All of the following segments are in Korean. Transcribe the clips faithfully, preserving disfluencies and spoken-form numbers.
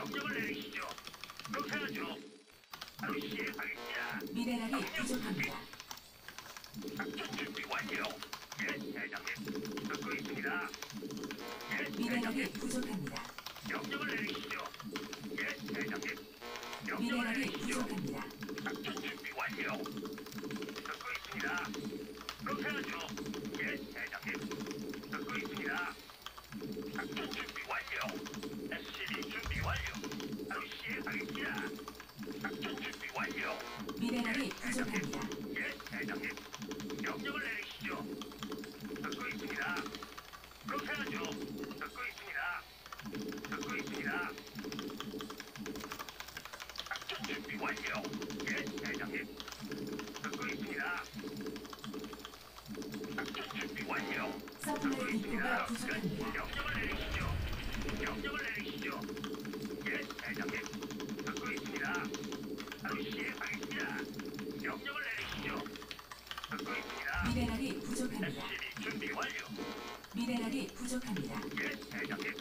명령을 내리시죠. 그렇게 하죠. 바로 시행하겠습니다. 미네랄이 부족합니다. 작전 준비 완료. 예, 대장님. 듣고 있습니다. 예, 미네랄이 대장님. 부족합니다. 명령을 내리시죠. 예, 대장님. 명령을 미네랄이 내리시죠. 부족합니다. 작전 준비 완료. 듣고 있습니다. 그렇게 하죠. 예, 대장님. 듣고 있습니다. 작전 준비 완료. 에스시비 준비 완료. 바로 시행하겠습니다. 작전 준비 완료. 미네랄이 대장님. 부족합니다. 예, 대장님. 명령을 내리시죠. 듣고 있습니다. 그렇게 하죠. 듣고 있습니다. 듣고 있습니다. 작전 준비 완료. 예, 대장님. 듣고 있습니다. 작전 준비 완료. 듣고 서플라이 있습니다. 디포가 부족합니다. 명령을 내리시죠. 명령을 내리시죠. 예, 대장님. 듣고 있습니다. 바로 시행하겠습니다. 명령을 내리시죠. 듣고 있습니다. 미네랄이 부족합니다. 에스시비 준비 완료. 미네랄이 부족합니다. 예, 대장님.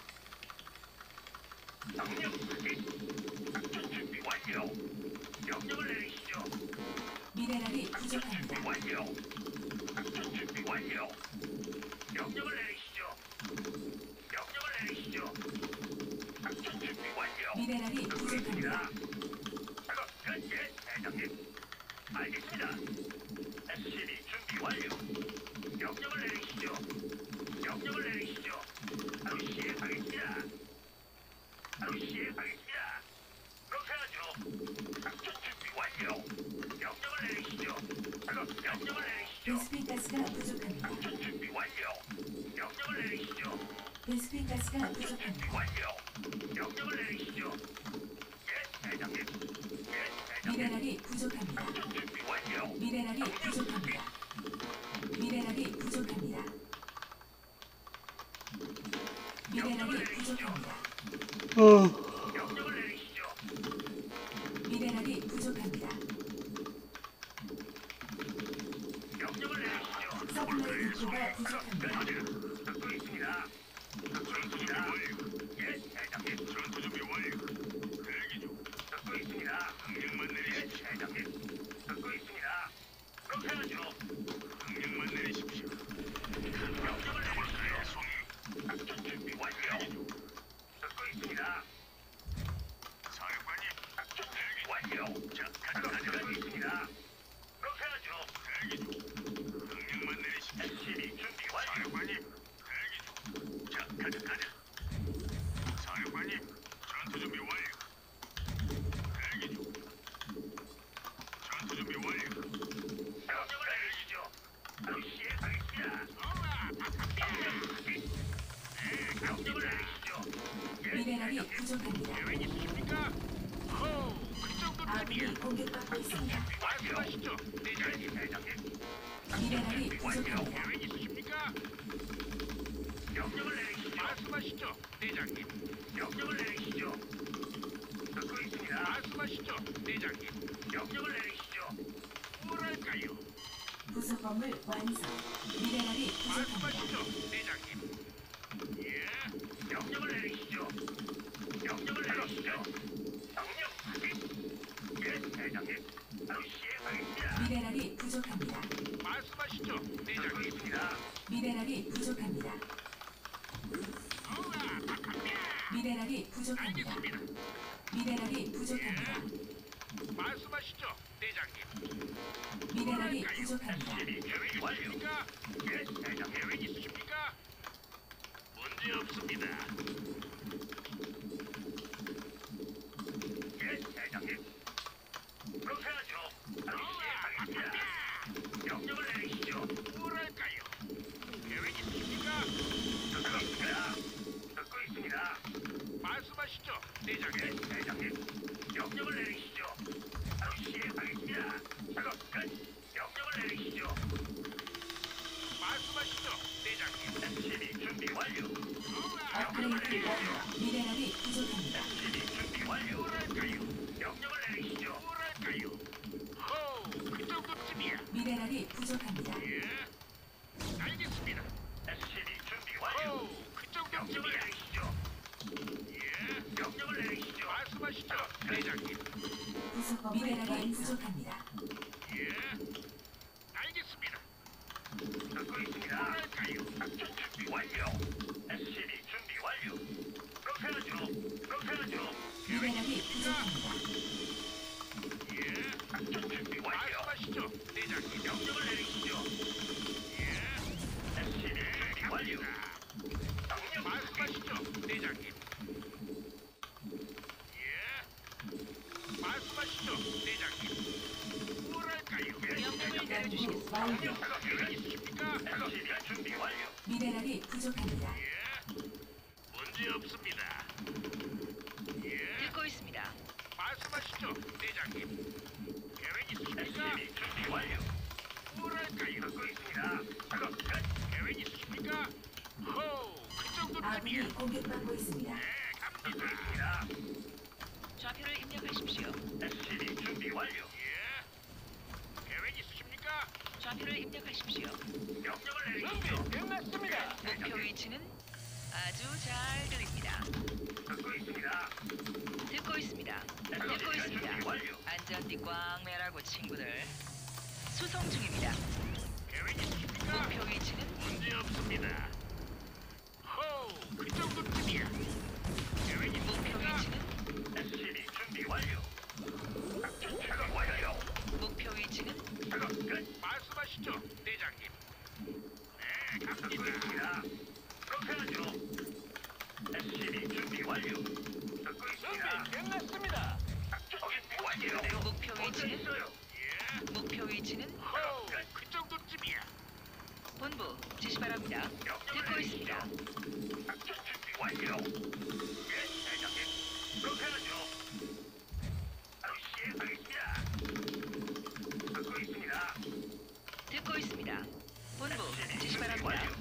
명령 확인. 작전 준비 완료. 명령을 내리시죠. 미네랄이 작전 준비 부족합니다. 완료. 작전 준비 완료. 명령을 내리시죠. 명령을 내리시죠. 작전 준비 완료. 미네랄이 듣고 부족합니다. 있습니다. 작업 끝. 예, 대장님. 알겠습니다. 에스시비 준비 완료. 명령을 내리시죠. 명령을 내리시죠. 바로 시행하겠습니다. 바로 시행하겠습니다. 그렇게 하죠. 작전 준비 완료. 명령을 내리시죠. 작업 명령을 내리시죠. 베스핀 가스가 부족합니다. 작전 준비 완료. 명령을 내리시죠. 베스핀 가스가 작전 준비 부족합니다. 완료. 명령을 내리시죠. 예, 대장님. 예, 대장님. 미네랄이 부족합니다. 작전 준비 완료. 미네랄이 부족합니다. 미네랄이 부족합니다. 미네랄이 부족합니다. 명령을 내리시죠. 미네랄이 부족합니다. 명령을 내리시죠. 서플라이 디포가 부족합니다. 듣고 있습니다. 듣고 있습니다. 예, 대장님. 전투 준비 완료. 대기 중. 듣고 있습니다. 명령만 내리십시오. 예, 대장님. 듣고 있습니다. 그렇게 하죠. 명령만 내리십시오. 명령을 내리시죠. 작전 준비 완료. 듣고 있습니다. 사령관님, 작전 준비 완료. 자, 가자, 듣고 있습니다. 그렇게 하죠. 대기 중. 명령만 내리십시오. 에스시비 준비 완료. 사령관님, 대기 중. 자, 가자, 가자. 사령관님, 전투 준비 완료. 대기 중. 전투 준비 완료. 명령을 내리시죠. 바로 시행하겠습니다. 명령 확인. 네, 명령을 내리시죠. 예, 미네랄이 대장님. 부족합니다. 계획 있으십니까? 호, 그 정도쯤이야. 아군이 공격받고 있습니다. 말씀하시죠, 대장님. 대장님. 미네랄이 준비 완료. 부족합니다. 계획 있으십니까? 명령을 내리시죠. 말씀하시죠, 대장님. 명령을 내리시죠. 듣고 있습니다. 말씀하시죠, 대장님. 명령을 내리시죠. 뭐랄까요? 부속 건물 완성. 미네랄이 부족합니다. 말씀하시죠, 대장님. 예, 명령을 내리시죠. 명령을 내리시죠. 명령 확인. 예, 대장님. 바로 시행하겠습니다. 미네랄이 부족합니다. 말씀하시죠, 대장님. 듣고 있습니다. 미네랄이 부족합니다. 미네랄이 부족합니다. 알겠습니다. 미네랄이 부족합니다. 말씀하시죠, 대장님. 미네랄이 부족합니다. 에스시비 계획 있으십니까? 예, 대장 계획 있으십니까? 문제 없습니다. 예, 대장님. 그렇게 하죠. 바로 시행하겠습니다. 명령을 내리시죠. 뭐랄까요? 계획 있으십니까? 듣고 있습니다. 듣고 있습니다. 말씀하시죠, 대장님. 예, 대장님. 명령을 내리시죠. 바로 시행하겠습니다. 작업 끝. 명령을 내리시죠. 말씀하시죠, 대장님. 에스시비 준비 완료. 업그레이드 완료. 미네랄이 부족합니다. 에스시비 준비 완료. 뭐랄까요? 명령을 내리시죠. 뭐랄까요? 호, 그 정도쯤이야. 미네랄이 부족합니다. 예. 알겠습니다. 에스시비 준비 완료. 호, 그 정도쯤이야. 명령을 내리시죠. 예. 명령을 내리시죠. 말씀하시죠, 대장님. 부속 건물 미네랄이 부족합니다. 예, 알겠습니다. 듣고 있습니다. 뭐랄까요? 작전 준비 완료. 에스씨비 준비 완료. 그렇게 하죠. 그렇게 하죠. 미네랄이 부족합니다. 예, 작전 준비 완료. 말씀하시죠, 대장님. 명령을 내리시죠. 예, 에스씨비 준비 완료. 명령 말씀하시죠, 대장님. 예, 말씀하시죠, 대장님. 뭐랄까요? 연구 명령을 완료. 있으십니까? 에스씨비 준비 완료. 미네랄이 부족합니다. 예, 문제 없습니다. 예, 듣고 있습니다. 말씀하시죠, 대장님. 계획 있으십니까? 에스씨비 준비 완료. 뭐랄까요? 듣고 있습니다. 작업 끝. 계획 있으십니까? 호우, 그 정도쯤이야. 아군이 공격받고 있습니다. 네, 갑니다. 좌표를 입력하십시오. 에스씨비 준비 완료. 예. 계획 있으십니까? 좌표를 입력하십시오. 명령을 내리시죠. 끝났습니다. 목표 위치는 아주 잘 들립니다. 듣고 있습니다. 듣고 있습니다. 듣고 있습니다. 안전띠 꽝 매라고 친구들. 수송 중입니다. 계획 있으십니까? 목표 위치는 문제 없습니다. 호우, 그 정도쯤이야. 계획 목표 있으십니까? 위치는 에스씨비 준비 완료. 작전 작업 완료. 목표 위치는 작업 끝. 말씀하시죠, 대장님. 네, 갑니다. 그렇게 하죠. 에스씨비 준비 완료. 듣고 있습니다. 끝났습니다. 작전 준비 완료. 목표 위치는 있어요. 예. 목표 위치는 호우, 그 정도쯤이야. 본부 지시 바랍니다. 듣고 있습니다. 작전 준비 완료. 예, 대장님. 그렇게 하죠. 바로 시행하겠습니다. 듣고 있습니다. 듣고 있습니다. 본부 지시 바랍니다.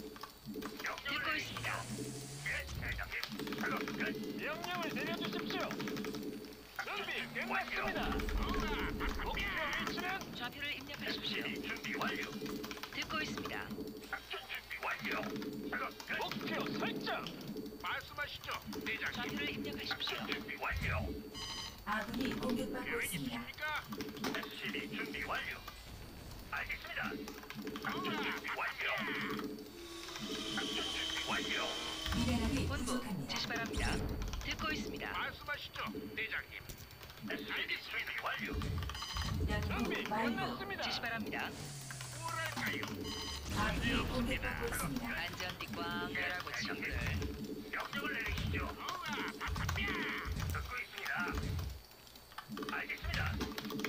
듣고 있습니다. 예, 대장님. 작업 끝. 명령을 내려주십시오. 준비 끝났습니다. 목표 위치는 좌표를 입력하십시오. 에스씨비 준비 완료. 듣고 있습니다. 작전 준비 완료. 작업 끝. 목표 설정. 말씀하시죠, 대장님. 좌표를 입력하십시오. 작전 준비 완료. 아군이 공격받고 계획 있습니다. 있으십니까? 에스씨비 준비 완료. 알겠습니다. 작전 준비 완료. 작전 준비 완료. 미네랄이 본부 부족합니다. 지시 바랍니다. 듣고 있습니다. 말씀하시죠, 대장님. 에스씨비 준비 완료. 연구 완료. 지시 바랍니다. 뭐랄까요? 아군이 공격받고 있습니다. 안전띠 꽝 매라고 친구들. 명령을 내리시죠. 듣고 있습니다. 알겠습니다.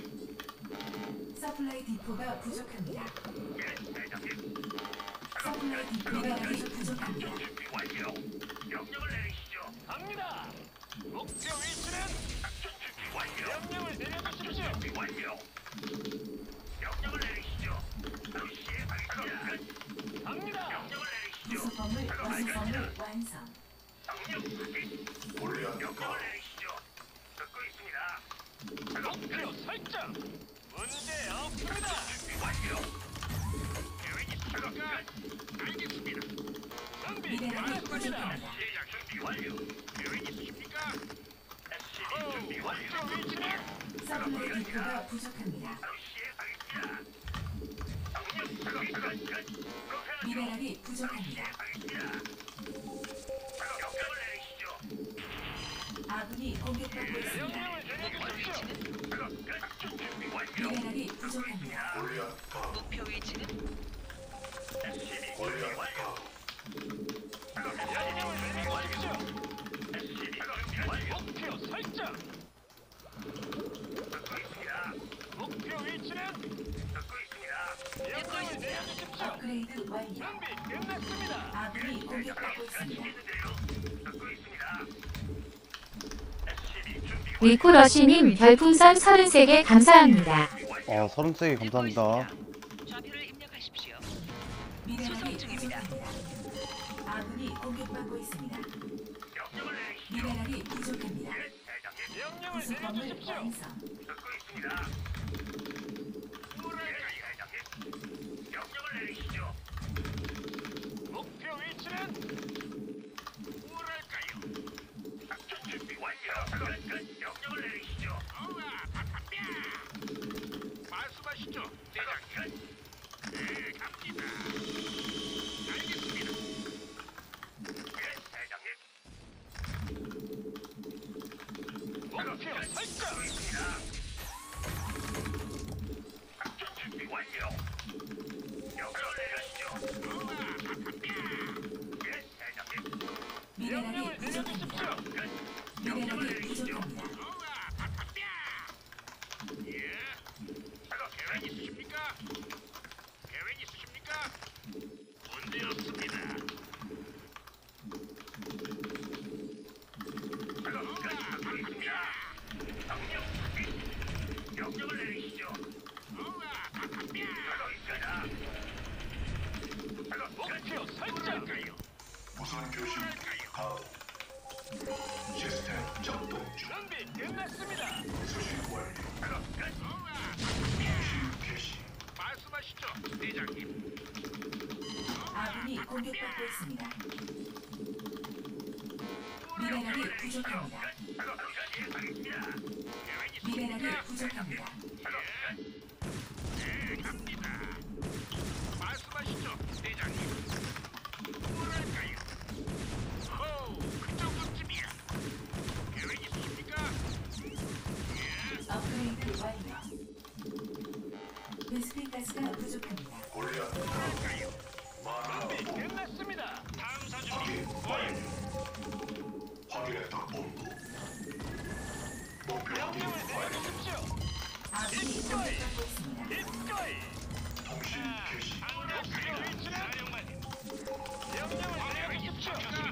서플라이 디포가 부족합니다. 예, 대장님. 서플라이 디포가 부족합니다. 작전 준비 완료. 명령을 내리시죠. 갑니다. 목표 위치는 작전 준비 완료. 명령을 내려주십시오. 준비 완료. 명령을 내리시죠. 바로 시행하겠습니다. 갑니다. 명령을 내리시죠. 부속 건물 완성 건물 완성. 명령 확인. 명령을 내리시죠. 듣고 있습니다. 목표 설정. 문제 없습니다. 준비 완료. 계획 있으십니까? 알겠습니다. 준비 미네랄이 끝났습니다. 부족합니다. 시작 준비 완료. 계획 있으십니까? 에스씨비 준비 완료. 서플라이 디포가 부족합니다. 바로 시행하겠습니다. 명령 작업 끝. 그렇게 하죠. 미네랄이 부족합니다. 시행하겠습니다. 명령을 내리시죠. 아군이 공격받고 있습니다. 목표 위치는 작업 끝. 작전 준비 완료. 미네랄이 부족합니다. 목표 위치는 에스씨비 준비 완료. 명령을 내리시죠. 에스씨비 준비 완료. 목표 설정. 듣고 있습니다. 목표 위치는 듣고 있습니다. 듣고 있습니다. 업그레이드 완료. 준비 끝났습니다. 아군이 공격받고 있습니다. 듣고 있습니다. 에스씨비 준비 위쿠러시님 별풍선 서른세 개 감사합니다. 아, 서른세 개 듣고 감사합니다. 있습니다. 좌표를 입력하십시오. 미네랄이 수송 중입니다. 부족합니다. 아군이 공격받고 있습니다. 명령을 내리시죠. 미네랄이 부족합니다. 대장님 명령을 부속 건물 내려주십시오. 완성. 듣고 있습니다. 뭐랄까요, 대장님? 명령을 내리시죠. 목표 위치는 뭐랄까요? 작전 준비 완료. 끝, 끝. 말씀하시죠, 대장님. 네, 갑니다. 알겠습니다. 예, 대장님. 목표 설정. 작전 준비 완료. 명령을 내리시죠. 예, 대장님. 미네랄이 부족합니다. 미네랄이 부족합니다. 예. 작업 계획 있으십니까? 계획 있으십니까? 문제 없습니다. 작업 끝. 명령 확인. 명령을 내리시죠. 작업 있잖아. 작업 목표 설정. 무선 교신 가동. 시스템 작동 중. 준비 끝났습니다. 수신 완료. 작업 끝. 통신 개시. 말씀하시죠, 대장님. 아군이 공격받고 있습니다. 미네랄이 부족합니다. 작업 끝. 예상입니다. 계획 미네랄이 있으십니까? 부족합니다. 작업 끝. 네, 갑니다. 말씀하시죠, 대장님. 뭐랄까요? 호, 그 정도쯤이야. 계획 있으십니까? 예. 업그레이드 완료. 베스핀 가스가 부족합니다. 골리앗 뭐랄까요? 마라 준비 본부. 끝났습니다. 탐사 확인 준비 완료. 완료. 확인했다 본부. 목표 확인 명령을 완료. 내려주십시오. 아군이 공격받고 있습니다. 입거이. 통신 개시. 목표 위치는 사령관님. 명령을 내려주십시오.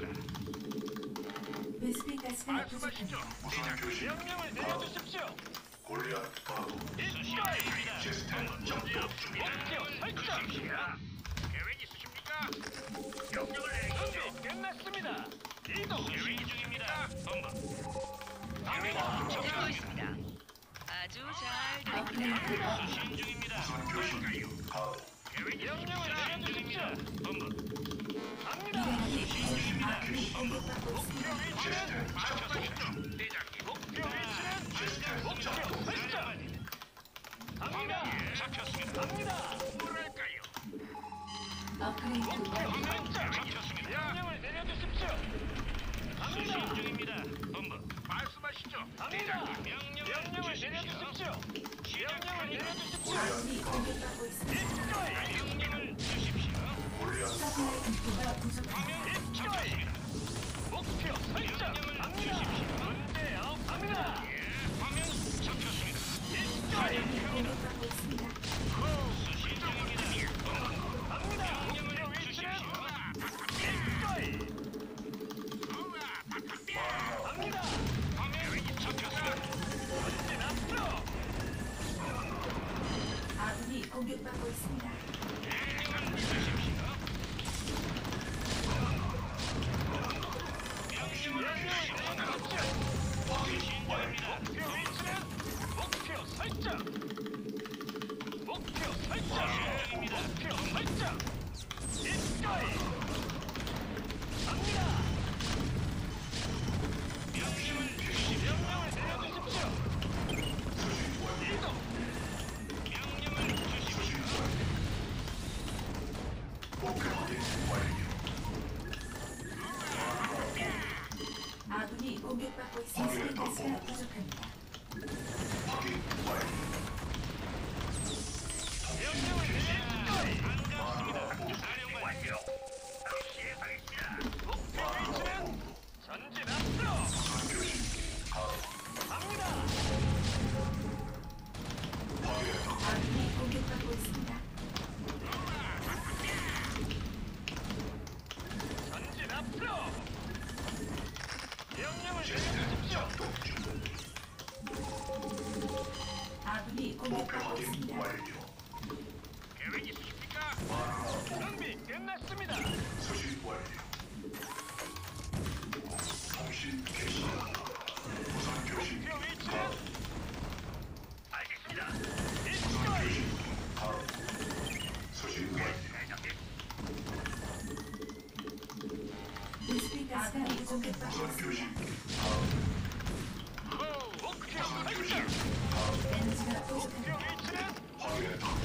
베스핀 가스가 말씀하시죠. 부족합니다. 무선 교신 명령을 가동. 내려주십시오. 골리앗 가동. 입거이. 시스템 작동 중. 목표 설정. 계획 있으십니까? 명령을 내리시죠. 준비 끝났습니다. 이동. 계획 중입니다. 본부. 갑니다. 듣고 있습니다. 아주 잘 들립니다. 업그레이드 완료. 수신 중입니다. 무선 교신 가동. 계획 명령을 내려주십시오. 본부. 갑니다. 미네랄이 부족합니다. 아군이 공격받고 있습니다. 시스템 작동 중. 대장님. 목표 위치는 시스템 목표 작동 중. 설정. 갑니다. 잡혔습니다. 갑니다. 뭐랄까요? 업그레이드 목표 완료. 설정. 잡혔습니다. 명령을 내려주십시오. 갑니다. 수신 중입니다. 본부. 말씀하시죠. 갑니다. 명령 명령을 내려주십시오. 명령을 내려주십시오. 아군이 공격받고 있습니다. 입거이. 명령을 주십시오. 골리앗 서플라이 인프가 부족합니다. 입거이. 목표 설정. 갑니다. 문제 없습니다. 예, 화면 잡혔습니다. 입거이. 아군이 공격받고 있습니다. 수신 중입니다. 갑니다. 명령을 위치는 입거이. 갑니다. 화면 잡혔습니다. 전진 앞으로. 아군이 공격받고 있습니다. 명령을 주십시오. 명령을 내려주십시오. 수신 중입니다. 목표 위치는 목표 설정. 목표 설정. 목표 설정. 입거이. 갑니다. 명령을 주십시오. 명령을 내려주십시오. 이동. 명령을 주십시오. 목표 확인 완료. 아군이 공격받고 있습니다. 베스핀 가스가 부족합니다. 확인 완료. 명령을 내려주십시오. 반갑습니다. 사령관. 완료. 시행하겠습니다. 목표 위치는 전진 앞으로. 무선 교신 가동. 갑니다. 확인했다. 아군이 공격받고 있습니다. 전진 앞으로. 명령을 시스템 내려주십시오. 작동 중. 아군이 목표 공격받고 확인 있습니다. 완료. 계획 있으십니까? 마라 본부. 준비 끝났습니다. 수신 완료. 통신 개시. 무선 교신 목표 위치는 가동. 알겠습니다. 무선 입거이. 교신 가동. 수신 완료. 베스핀 가스가 공격받고 무선 있습니다. 교신 가동. 호, 목표 무선 교신 설정. 가동. 에너지가 목표 부족합니다. 위치는 확인했다.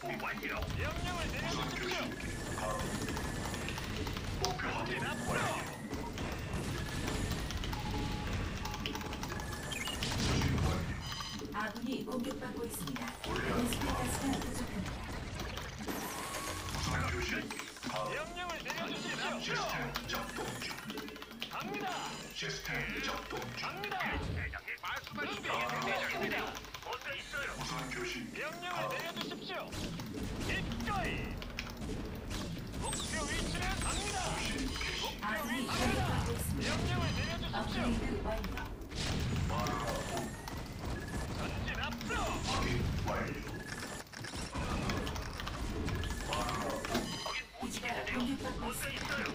준비 완료. 명령을 내려주십시오. 목표 확인 전진 앞으로. 수신 완료. 아군이 공격받고 있습니다. 베스핀 가스가 부족합니다. 무선 교신기 가동. 명령을 내려주십시오. 시스템 작동 중. 갑니다. 시스템 작동 중. 갑니다. 대장님 말씀하시죠. 준비 끝났습니다. 어디 있어요? 무선 교신기 명령을 가동. 내려주십시오. 입가이. 목표 위치는 갑니다. 통신 개시. 목표 아군이 위치는 공격받고 있습니다. 명령을 내려주십시오. 업그레이드 완료. 마누라 본 전진 앞으로. 확인 완료. 마누라 본 기지가 공격받고 어디 있습니다. 있어요?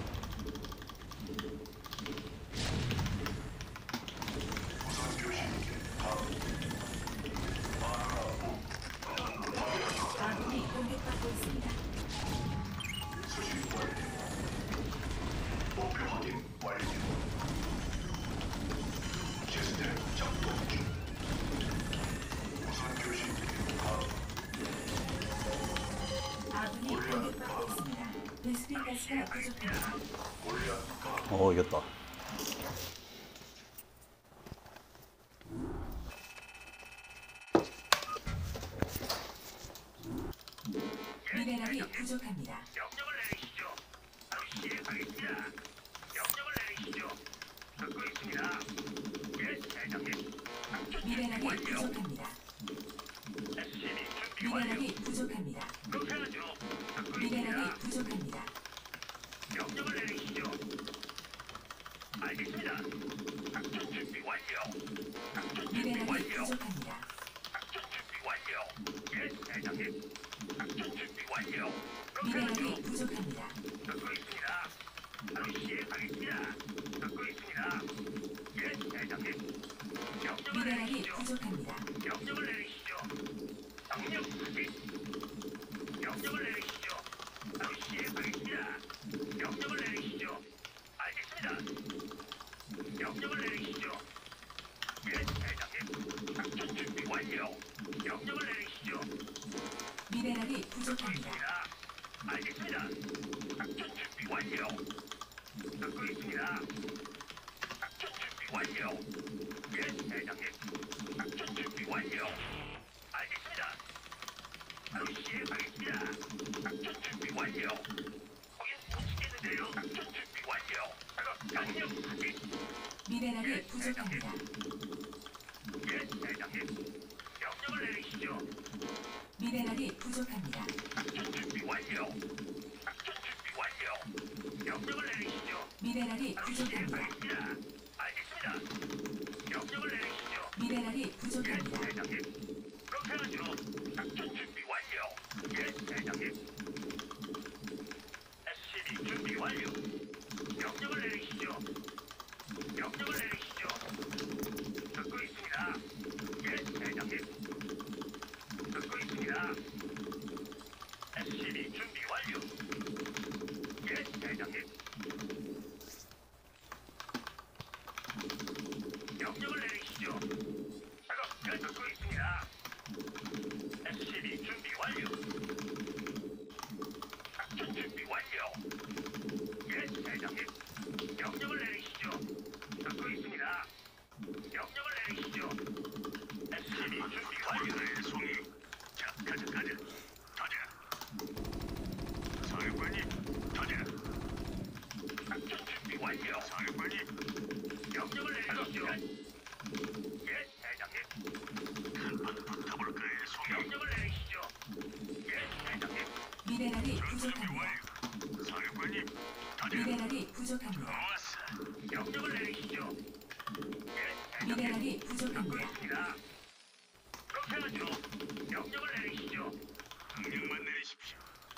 무선 교신기 가동. 마누라 본 아군이 공격받고 있습니다. 수신 완료. 목표 확인 완료. 시스템 작동 중. 무선 교신기 가동. 아군이 공격받고 있습니다. 베스핀 가스가 부족합니다. 골리앗 가동. 어 이겼다. 미네랄이 부족합니다. 명령을 내리시죠. 바로 시행하겠습니다. 명령을 내리시죠. 듣고 있습니다. 예, 대장님. 작전 준비 미네랄이 완료. 부족합니다. 에스씨비 준비 완료. 미네랄이 부족합니다. 그렇게 하죠. 듣고 미네랄이 있습니다. 부족합니다. 명령을 내리시죠. 알겠습니다. 작전 준비 완료. 작전 준비 미네랄이 완료. 부족합니다. 작전 준비 완료. 예, 대장님. 작전 준비 완료. 그렇게 하죠. 미네랄이 부족합니다. 듣고 있습니다. 바로 시행하겠습니다. 듣고 있습니다. 예, 대장님. 명령을 미네랄이 내리시죠. 부족합니다. 명령을 내리시죠. 명령 확인. 명령을 내리시죠. 바로 시행하겠습니다. 명령을 내리시죠. 알겠습니다. 명령을 내리시죠. 예, 대장님. 작전 준비 완료. 명령을 내리시죠. 미네랄이 듣고 부족합니다. 있습니다. 알겠습니다. 작전 준비 완료. 듣고 있습니다. 작전 준비 완료. 예, 대장님. 작전 준비 완료. 알겠습니다. 바로 시행하겠습니다. 작전 준비 완료. 거긴 못 치겠는데요. 작전 준비 완료. 작업 명령 확인. 미네랄이 부족합니다. 예, 대장님. 명령을 내리시죠. 미네랄이 부족합니다. 작전 준비 완료. 작전 준비 완료. 명령을 내리시죠. 미네랄이 바로 부족합니다. 시행하겠습니다. 알겠습니다. 명령을 내리시죠. 미네랄이 예, 부족합니다. 대장님. 그렇게 하죠. 작전 준비 완료. 예, 대장님. 에스씨비 준비 완료. 명령을 내리시죠. 명령을 내리시죠. 듣고 있습니다. 예, 대장님. 듣고 있습니다. 에스씨비 준비 완료. 예, 대장님. 명령을 내리시죠. 작업 끝. 듣고 있습니다. 에스씨비 준비 완료. 작전 준비 완료. 예, 대장님. 명령을 내리시죠. 듣고 있습니다. 명령을 내리시죠. 에스씨비 준비 완료. 송이. 자, 가자, 가자. 가자. 사령관님, 가자. 작전 준비 완료. 사령관님. 명령을 내리시죠. 예, 대장님. 한번 붙어볼까요, 송이? 명령을 내리시죠. 예, 대장님. 미네랄이 준비 부족합니다. 완료. 사령관님, 가자. 미네랄이 부족합니다. 좋았어. 명령을 내리시죠. 예, 대장님. 미네랄이 듣고 부족합니다. 있습니다. 그렇게 하죠. 명령을 내리시죠. 명령만 내리십시오.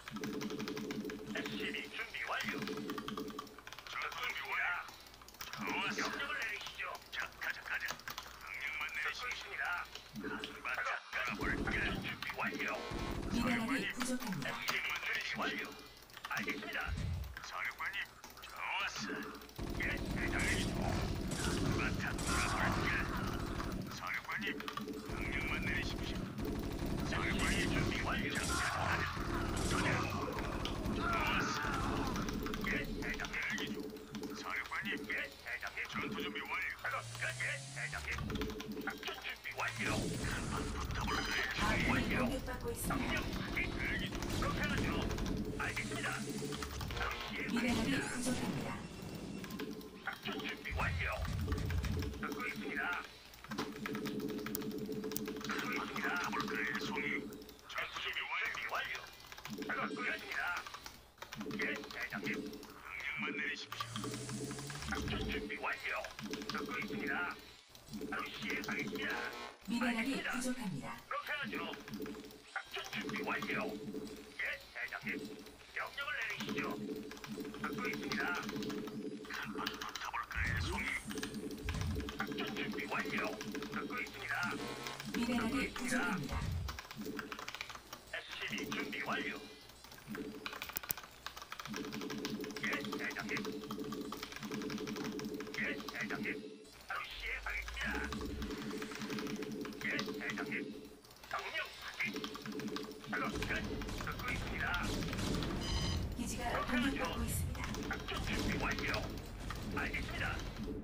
에스씨비 준비 완료. 준비 완료. 좋았어. 명령을 내리시죠. 자, 가자, 가자. 명령만 내리시겠습니다. 가슴 바짝 깔아볼까. 준비 완료. 미네랄이 부족합니다. 에스씨비 준비 완료. 알겠습니다. 사령관님, 좋았어. 예, 대장님. 가슴 바짝 깔아볼까. 사령관님, 명령만 내리십시오. 사령관님 준비 완료. 알겠습니다. 바로 미네랄이 시행하겠습니다. 부족합니다. 작전 준비 완료. 듣고 있습니다. 듣고 있습니다. 더블클의 송이. 작전 준비 완료. 작업 끝입니다. 예, 대장님. 명령만 내리십시오. 작전 준비 완료. 듣고 있습니다. 바로 시행하겠습니다. 미네랄이 알겠습니다. 부족합니다. 그렇게 하죠. 작전 준비 완료. 예, 대장님. 명령을 내리시죠. 듣고 있습니다. 한번 붙어볼까요, 송이? 작전 준비 완료. 듣고 있습니다. 미네랄이 부족합니다. 에스씨비 준비 완료. 예, 대장님. 예, 대장님. 바로 시행하겠습니다. 예, 대장님. 명령 확인. 작업 끝. 듣고 있습니다. 기지가 공격받고 있습니다. 작전 준비 완료. 알겠습니다.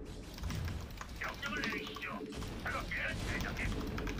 명령을 내리시죠. 작업 예, 대장님.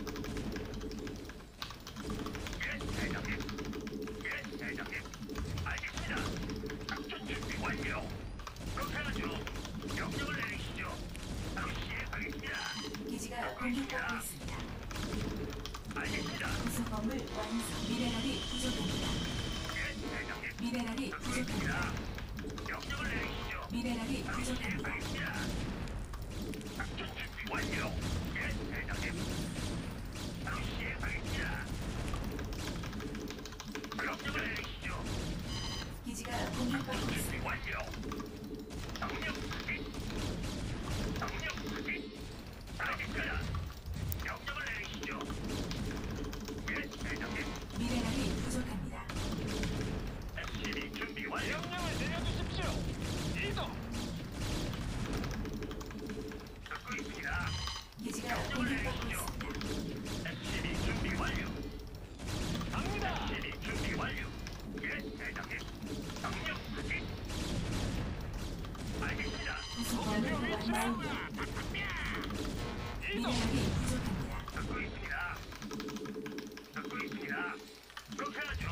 예, 대장님. 예, 대장님. 알겠습니다. 작전 준비 완료. 그렇게 하죠. 명령을 내리시죠. 바로 시행하겠습니다. 기지가 공격받고 있습니다. 알겠습니다. 구성범을 완성. 미네랄이 부족합니다. 예, 대장님. 미네랄이 듣고 부족합니다. 있습니다. 명령을 내리시죠. 미네랄이 바로 부족합니다. 시행하겠습니다. 작전 준비 완료. 예, 대장님. 바로 시행하겠습니다. 명령을 내리시죠. 기지가 공격받고 준비 있습니다. 완료. 명령 확인. 명령 확인. 알겠습니다. 명령을 내리시죠. 예, 대장님. 미네랄이 부족합니다. 에스씨비 준비 완료. 명령을 내려주십시오. 이동. 듣고 있습니다. 기지가 명령을 공격받고 내리시죠. 있습니다. 에스씨비 준비 완료. 갑니다. 에스씨비 준비 완료. 예, 대장님. 명령 확인. 알겠습니다. 구성범을 완성. 이동. 미네랄이 부족합니다. 듣고 있습니다. 듣고 있습니다. 그렇게 하죠.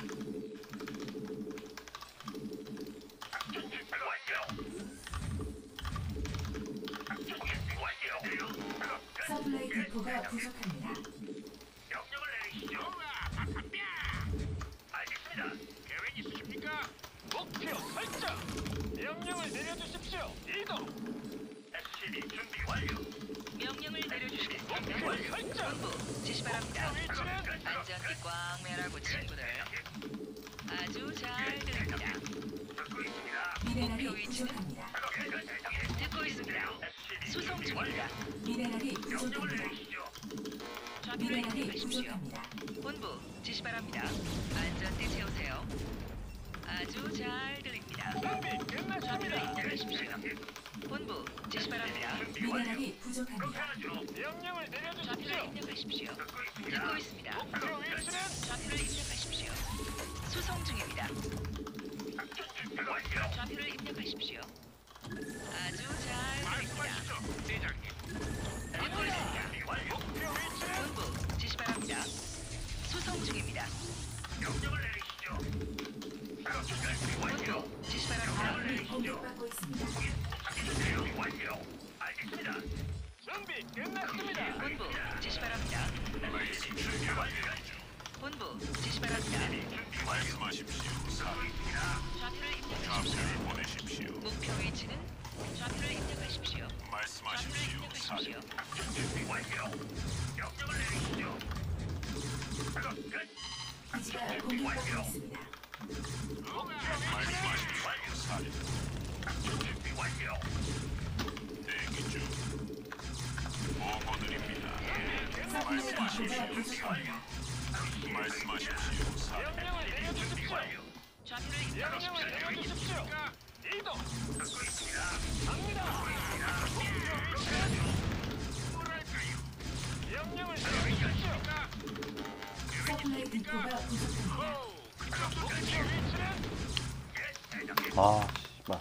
작전 준비 완료. 작전 준비 완료. 작업 끝. 서플라이 예, 디포가 대장님. 부족합니다. 명령을 내리시죠. 알겠습니다. 계획 있으십니까? 목표 설정. 명령을 내려주십시오. 이동. 에스씨비 준비 완료. 명령을 내려주십시오. 목표 완료. 설정. 본부 지시 바랍니다. 작업 위치는 끝. 작업 안전띠 끝. 꽉 매라고 친구들. 대장님. 아주 잘 예, 들립니다. 대장님. 듣고 있습니다. 미네랄이 부족합니다. 작업 끝. 대장님. 듣고 있습니다. 에스씨비 수송 준비 중입니다. 완료. 미네랄이 명령을 부족합니다. 내리시죠. 좌표를 미네랄이 입력하십시오. 부족합니다. 본부 지시 바랍니다. 안전띠 채우세요. 아주 잘 들립니다. 준비 좌표를 끝났습니다. 입력하십시오. 대장님. 본부 지시 바랍니다. 준비 완료. 미네랄이 그렇게 부족합니다. 하죠. 명령을 좌표를 내려주십시오. 입력하십시오. 듣고 듣고 있습니다. 있습니다. 목표 위치는 좌표를 입력하십시오. 수송 중입니다. 작전 준비 완료. 좌표를 입력하십시오. 아주 잘 들립니다. 말씀하시죠, 대장님. 듣고 있습니다. 준비 완료. 목표 위치는 본부 지시 바랍니다. 수송 중입니다. 명령을 내리시죠. 작업 준비 완료. 본부 지시 바랍니다. 아군이 공격받고 있습니다. 준비 완료. 알겠습니다. 준비 끝났습니다. 본부 지시 바랍니다. 준비 완료. 본부 지시 바랍니다. 준비 말씀하십시오. 듣고 있습니다. 좌표를 입력하십시오. 보내십시오. 목표 위치는 좌표를 입력하십시오. 좌표를 말씀하십시오. 입력하십시오. 작전 준비 완료. 명령을 내리시죠. 작업 끝. 기지가 공격받고 있습니다. 말씀하십시오. 완료. 사령. 작전 준비 완료. 대기 중. 보고 드립니다. 서플라이 디포가 부족합니다. 말씀하십시오. 사령. 명령을 준비 내려주십시오. 완료. 좌표를 명령을 입력하십시오. 내려주십시오. 이동. 듣고 있습니다. 갑니다. 목표 위치는 뭐랄까요? 명령을 내려주십시오. 서플라이 디포가 부족합니다. 목표 위치는 예, 대장님. 아, 씨발.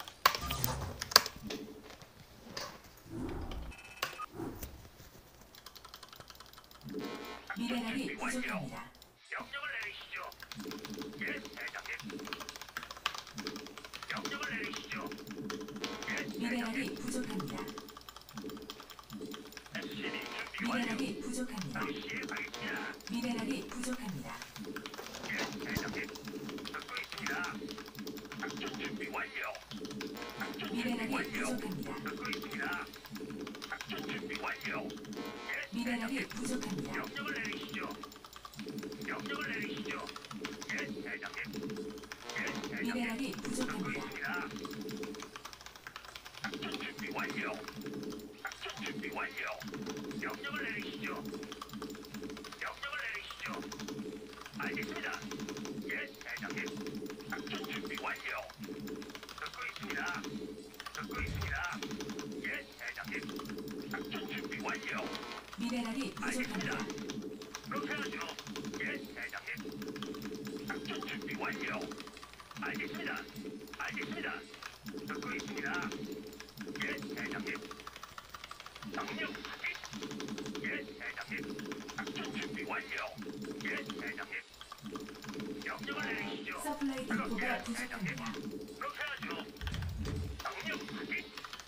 작전 준비 미네랄이 완료. 부족합니다. 명령을 내리시죠. 예, 대장님. 듣고 있습니다. 에스씨비 준비 완료. 에스씨비 준비 완료. 명령을 내리시죠. 작업 끝. 미네랄이 부족합니다. 에스씨비 준비 완료. 미네랄이 부족합니다. 바로 시행하겠습니다. 미네랄이 부족합니다. 예, 대장님. 듣고 있습니다. 작전 준비 완료. 작전 준비 미네랄이 완료. 부족합니다. 듣고 있습니다. 작전 준비 완료. 예, 미네랄이 대장님. 부족합니다. 명령을 내리시죠. 명령을 내리시죠. 예, 대장님. 예, 대장님. 미네랄이 듣고 부족합니다. 있습니다. 작전 준비 완료. 작전 준비 완료. 명령을 내리시죠. 명령을 내리시죠. 알겠습니다. 예, 대장님. 작전 준비 완료. 듣고 있습니다. 듣고 있습니다. 예, 대장님. 작전 준비 완료. 미네랄이 알겠습니다. 부족합니다. 그렇게 하죠. 예, 대장님. 작전 준비 완료. 알겠습니다. 알겠습니다. 듣고 있습니다. 예, 대장님. 명령 확인. 예, 대장님. 작전 준비 완료. 예, 대장님. 명령을 내리시죠. 서플라이 작업 디포가 예, 대장님. 부족합니다. 그렇게 하죠. 명령 확인.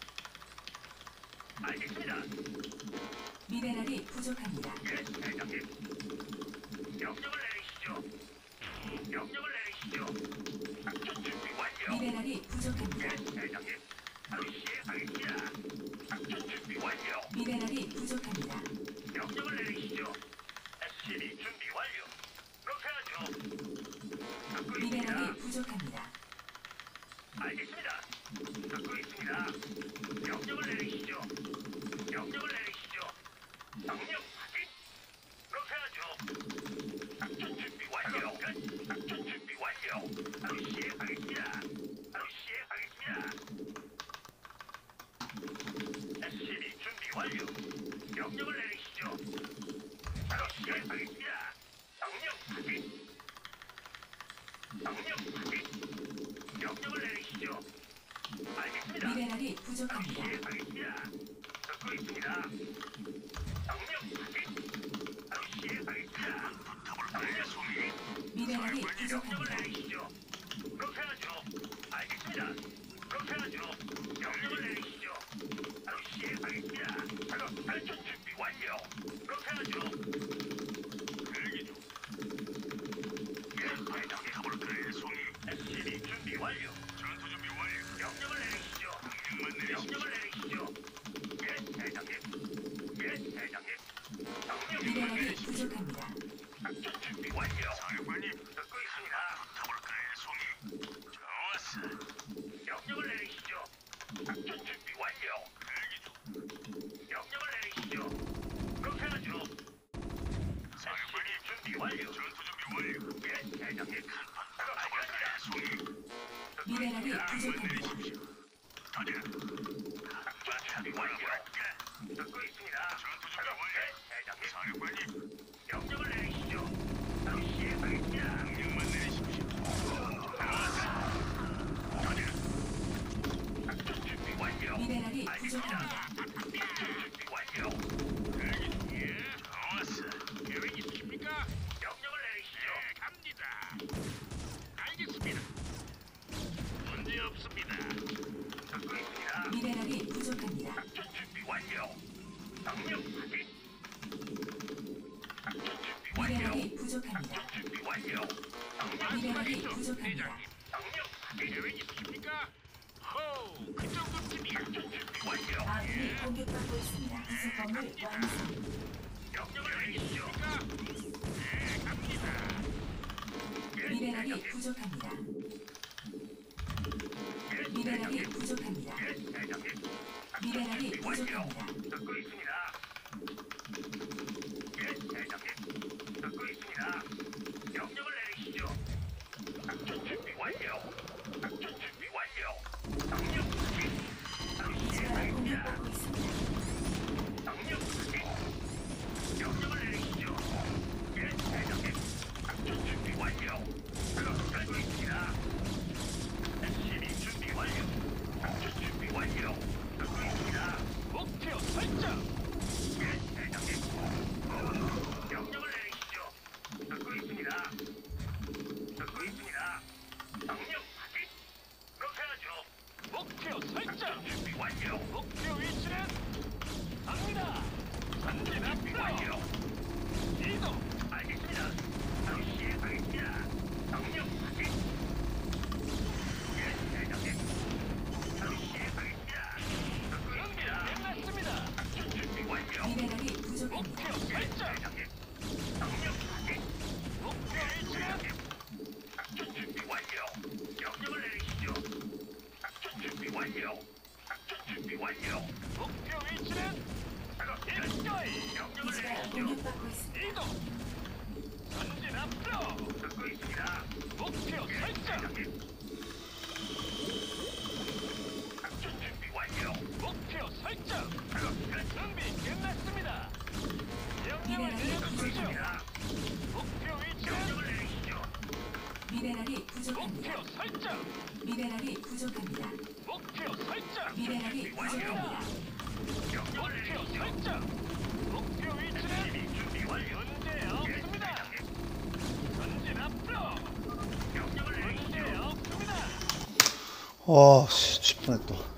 알겠습니다. 미네랄이 부족합니다. 예, 대장님. 명령을 내리시죠. 명령을 내리시죠. 작전 준비 완료. 미네랄이 부족합니다. 예, 대장님. 바로 시행하겠습니다. 작전 준비 완료. 미네랄이 부족합니다. 명령을 내리시죠. 에스씨비 준비 완료. 그렇게 하죠. 듣고 있습니다. 미네랄이 부족합니다. 알겠습니다. 듣고 있습니다. 명령을 내리시죠. 명령을 내리시죠. 명령 확인. 그렇게 하죠. 작전 준비 완료. 끝. 작전 준비 완료. 바로 시행하겠습니다. 바로 시행하겠습니다. 에스씨비 준비 완료. 명령을 내리시죠. 바로 시행하겠습니다. 명령 확인. 명령 확인. 명령을 내리시죠. 알겠습니다. 미네랄이 바로 부족합니다. 시행하겠습니다. 듣고 있습니다. 명령 확인. 바로 시행하겠습니다. 명령 확인. 미네랄이 명령을 부족합니다. 내리시죠. 그렇게 하죠. 알겠습니다. 그렇게 하죠. 명령을 내리시죠. 바로 시행하겠습니다. 작업 발전 준비 완료. 그렇게 하죠. 대기 중. 예, 대장님. 가볼까요, 송이? 에스씨비 준비 완료. 전투 준비 완료. 명령을 내리시죠. 명령만 내리시죠. 명령을 내리시죠. 예, 대장님. 예, 대장님. 명령만 미네랄이 내리시죠. 부족합니다. 작전 준비 완료. 사령관님, 듣고 있습니다. 가볼까요, 송이? 좋았어. 명령을 내리시죠. 작전 준비 완료. 대기 중. 명령을 내리시죠. 그렇게 하죠. 사령관님 준비 완료. 전투 준비 완료. 예, 대장님. 바로 가볼까요, 송이? 듣고 미네랄이 있습니다. 부족합니다. 가자. 작전 준비 완료. 듣고 있습니다. 전투 준비 완료. 대장님. 사령관님. 명령을 내리시죠. 바로 시행하겠습니다. 명령만 내리십시오. 가자. 작전 준비 완료. 미네랄이 알겠습니다. 부족합니다. 작전 준비 완료. 대기 중. 예, 좋았어. 계획 있으십니까? 명령을 내리시죠. 네, 갑니다. 알겠습니다. 문제 없습니다. 듣고 있습니다. 미네랄이 부족합니다. 작전 준비 완료. 명령 확인. 작전 준비 완료. 미네랄이 부족합니다. 작전 준비 완료. 명령 미네랄이 확인. 부족합니다. 명령 확인. 계획 있으십니까? 호, 그 정도쯤이야. 작전 준비 완료. 아군이 공격받고 있습니다. 부속 건물 완성. 명령을 내리시죠. 네, 갑니다. 예, 미네랄이 대장님. 부족합니다. 예, 미네랄이 대장님. 부족합니다. 예, 대장님. 미네랄이 준비 완료. 부족합니다. 듣고 있습니다. 예, 대장님. 듣고 있습니다. 명령을 내리시죠. 작전 준비 완료. 작전 준비 완료. 명령 확인. 바로 기지가 시행하겠습니다. 공격받고 있습니다. 명령 확인. 명령을 내리시죠. 예, 대장님. 작전 준비 완료. 작업 알고 있습니다. 에스씨비 준비 완료. 작전 준비 완료. 듣고 있습니다. 목표 설정. 예, 대장님. 명령을 내리시죠. 듣고 있습니다. 듣고 있습니다. 명령 확인. 그렇게 하죠. 목표 설정. 준비 완료. 완료. 목표 위치는 일거이. 명령을 기지가 내리시죠. 공격받고 있습니다. 이동. 전진 앞으로. 듣고 있습니다. 목표 설정. 작전 준비 완료. 목표 설정. 끝. 준비 끝났습니다. 명령을 미네랄이 내려주십시오. 부족합니다. 목표 위치는 명령을 내리시죠. 미네랄이 부족합니다. 목표 설정. 미네랄이 부족합니다. 목표 설정. 미네랄이 부족합니다. 명령을 목표 내리시죠. 설정. 목표 위치는 준비 준비 완료. 문제 없습니다. 전진 앞으로. 명령을 문제 내리시죠. 없습니다. 와, 씨, 칠 뻔했다.